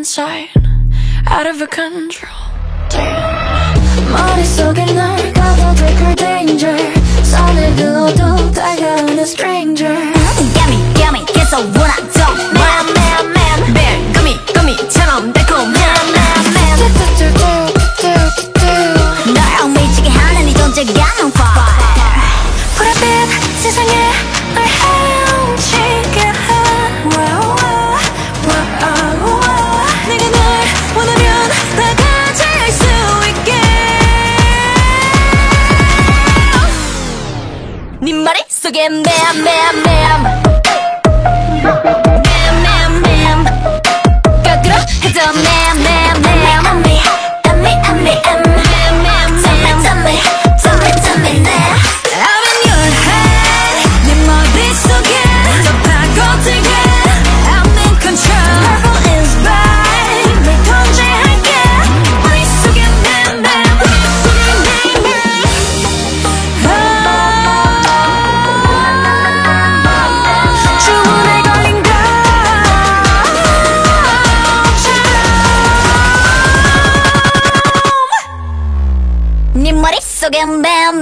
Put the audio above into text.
inside, out of control. 머릿속에 널 가둬둘 걸 danger. 손을 그어도 다가오는 stranger. Get me, 계속 원하던 man. 매일 gummy,처럼 달콤해 널 미치게 하는 네 존재가 on fire. 보랏빛 세상에 널 헤엄치게 해. 내가 널 원하면 다 가질 수 있게. 네 머릿속에 매암 거꾸로 해도 매암 I'm in your head. 내 머릿속에 더 파고들게. I'm in control. Purple is bright. 널 통제할게. 머릿속에 Memem. 주문에 걸린 것처럼 네 머릿속에 매암